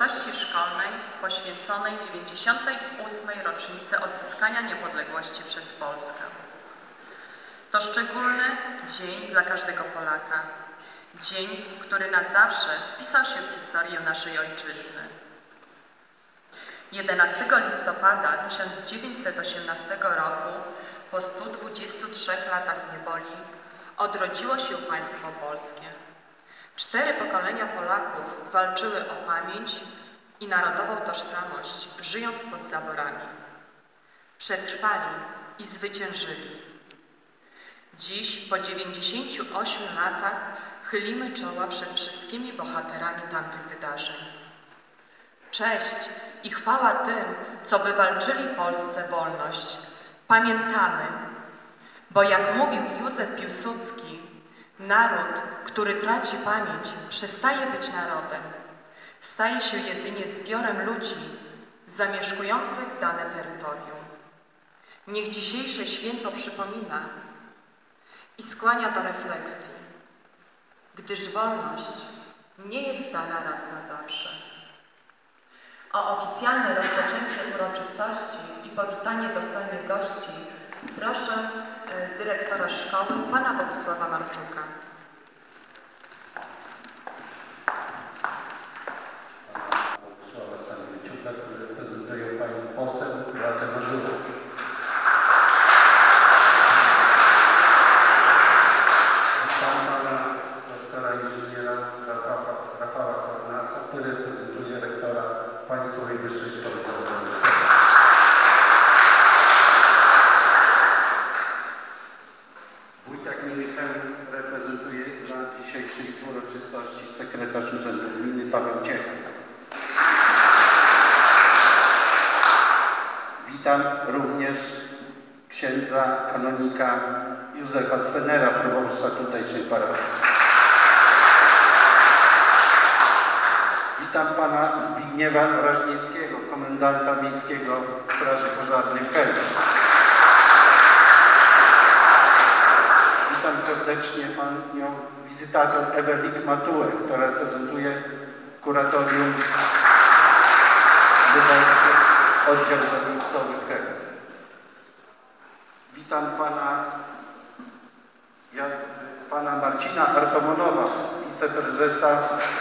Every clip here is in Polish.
uroczystości szkolnej poświęconej 98. rocznicy odzyskania niepodległości przez Polskę. To szczególny dzień dla każdego Polaka. Dzień, który na zawsze wpisał się w historię naszej ojczyzny. 11 listopada 1918 roku, po 123 latach niewoli, odrodziło się państwo polskie. 4 pokolenia Polaków walczyły o pamięć i narodową tożsamość, żyjąc pod zaborami. Przetrwali i zwyciężyli. Dziś, po 98 latach, chylimy czoła przed wszystkimi bohaterami tamtych wydarzeń. Cześć i chwała tym, co wywalczyli Polsce wolność. Pamiętamy, bo jak mówił Józef Piłsudski, naród, który traci pamięć, przestaje być narodem. Staje się jedynie zbiorem ludzi zamieszkujących dane terytorium. Niech dzisiejsze święto przypomina i skłania do refleksji, gdyż wolność nie jest dana raz na zawsze. O oficjalne rozpoczęcie uroczystości i powitanie dostojnych gości proszę dyrektora szkoły, pana Bogusława Marczuka. Bogusława Stanowiczuka, który reprezentuje pani poseł Beatę Mazurek. Witam pana doktora inżyniera Rafała Kornasa, który reprezentuje rektora Państwowej Wyższej Szkoły Zawodowej. Wójtak gminy Chełm reprezentuje na dzisiejszej uroczystości sekretarz Urzędu Gminy Paweł Ciecha. Witam również księdza kanonika Józefa Cwenera, proboszcza tutejszej parafii. Witam pana Zbigniewa Rażnickiego, komendanta Miejskiego Straży Pożarnej w Chełmie. Witam serdecznie panią wizytator Ewelik Matułę, która reprezentuje kuratorium lubelskie, oddział zamiejscowy w Chełmie. Witam pana Marcina Artomonowa, wiceprezesa.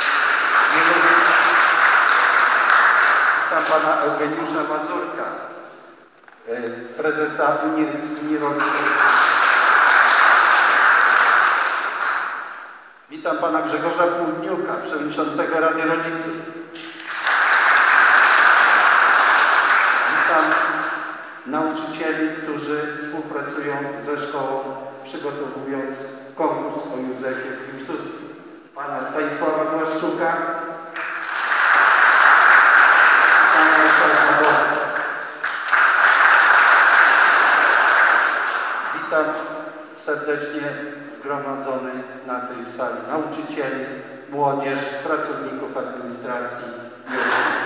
Witam pana Eugeniusza Mazurka, prezesa Unii Rolniczej. Witam pana Grzegorza Płudniuka, przewodniczącego Rady Rodziców. Witam nauczycieli, którzy współpracują ze szkołą, przygotowując konkurs o Józefie Piłsudskim. Pana Stanisława Błaszczuka, pana marszałka Boga. Witam serdecznie zgromadzonych na tej sali nauczycieli, młodzież, pracowników administracji i osób.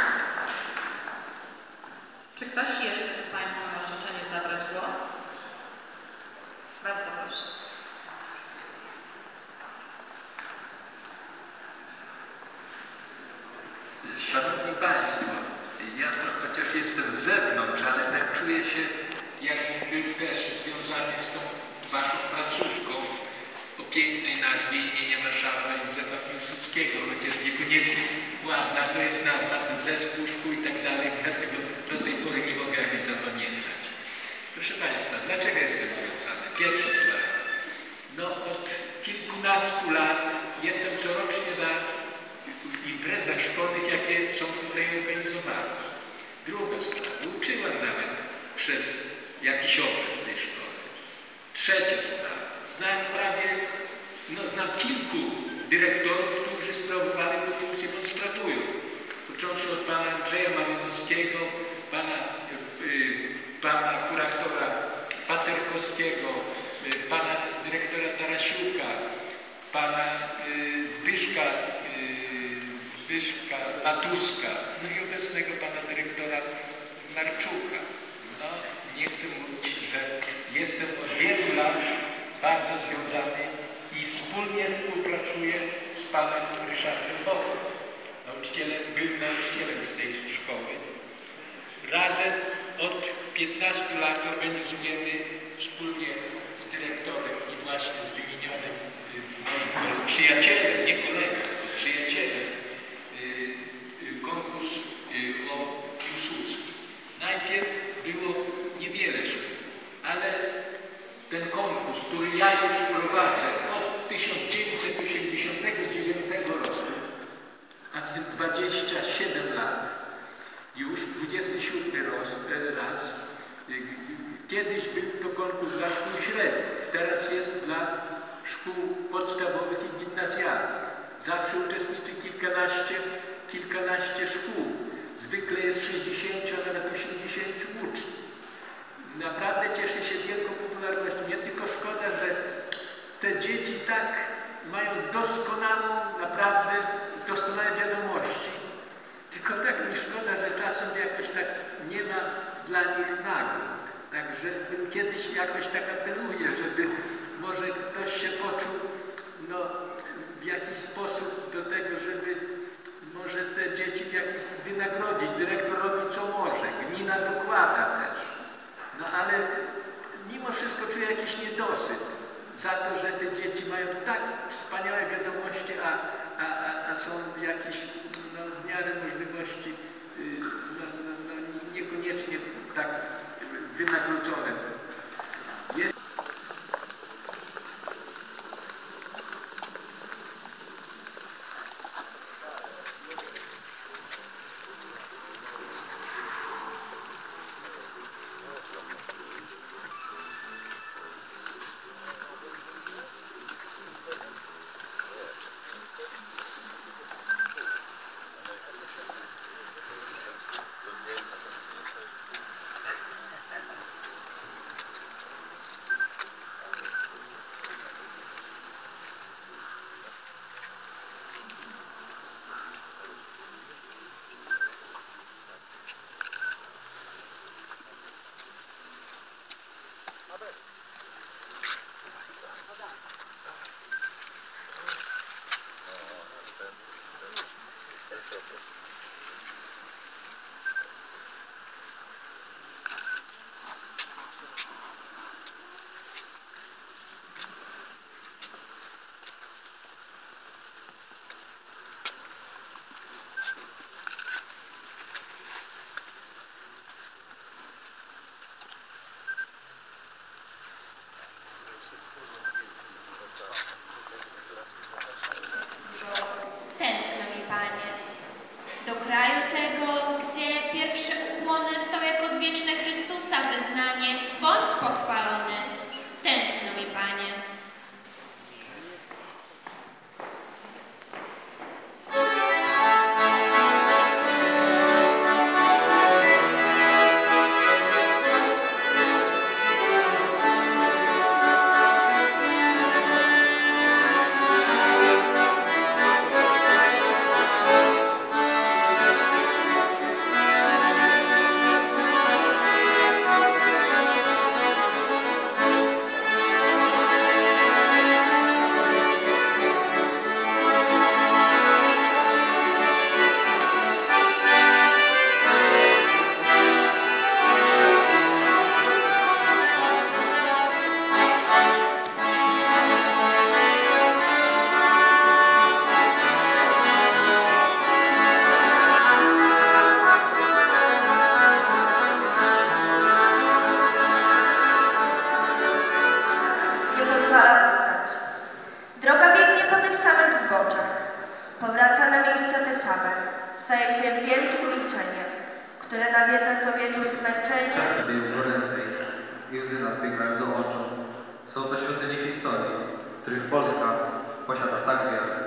Czy ktoś jeszcze z państwa ma życzenie zabrać głos? Bardzo proszę. Szanowni Państwo, ja chociaż jestem z zewnątrz, ale tak czuję się, jakbym był też związany z tą waszą placówką o pięknej nazwie imienia marszałka Józefa Piłsudskiego, chociaż niekoniecznie ładna to jest nazwa, to zespół szkół i tak dalej, dlatego do tej pory nie mogę jakoś zapamiętać. Proszę Państwa, dlaczego jestem związany? Pierwsza sprawa. No od kilkunastu lat jestem corocznie na imprezach szkolnych, jakie są tutaj organizowane. Druga sprawa, uczyłem nawet przez jakiś okres w tej szkole. Trzecia sprawa, znam kilku dyrektorów, którzy sprawowali tę funkcję, bo sprawują. Począwszy od pana Andrzeja Marynowskiego, pana kuratora Paterkowskiego, pana dyrektora Tarasiuka, pana Zbyszka Matuska, no i obecnego pana dyrektora Marczuka. No, nie chcę mówić, że jestem od wielu lat bardzo związany i wspólnie współpracuję z panem Ryszardem Bokiem. był nauczycielem z tej szkoły. Razem od 15 lat organizujemy wspólnie z dyrektorem i właśnie z wymienionym moim przyjacielem, nie kolegą, przyjacielem, konkurs o Piłsudskim. Najpierw było niewiele szkół, ale ten konkurs, który ja już prowadzę od 1989 roku, a to jest 27 lat, już 27 raz. Kiedyś był to konkurs dla szkół średnich, teraz jest dla szkół podstawowych i gimnazjalnych. Zawsze uczestniczy kilkanaście szkół. Zwykle jest 60, a nawet 80 uczniów. Naprawdę cieszy się wielką popularnością. Nie tylko szkoda, że te dzieci tak mają naprawdę doskonałe wiadomości. Tylko tak mi szkoda, że czasem jakoś tak nie ma dla nich nagród. Także kiedyś jakoś tak apeluję, żeby może ktoś się poczuł w jakiś sposób do tego, żeby może te dzieci w jakiś wynagrodzić. Dyrektor robi co może, gmina dokłada też. No ale mimo wszystko czuję jakiś niedosyt za to, że te dzieci mają tak wspaniałe wiadomości, a są jakieś w miarę możliwości niekoniecznie tak wynagrodzone. Tęskno mi, Panie, do kraju tego, gdzie pierwsze ukłony są jak odwieczne Chrystusa wyznanie, bądź pochwalony. Tęskno mi, Panie. Powraca na miejsce te same. Staje się wielkim milczeniem, które nawiedza co wieczór zmęczenie. Serce bije goręcej i łzy nadbiegają do oczu. Są to świątynie historii, których Polska posiada tak wiele.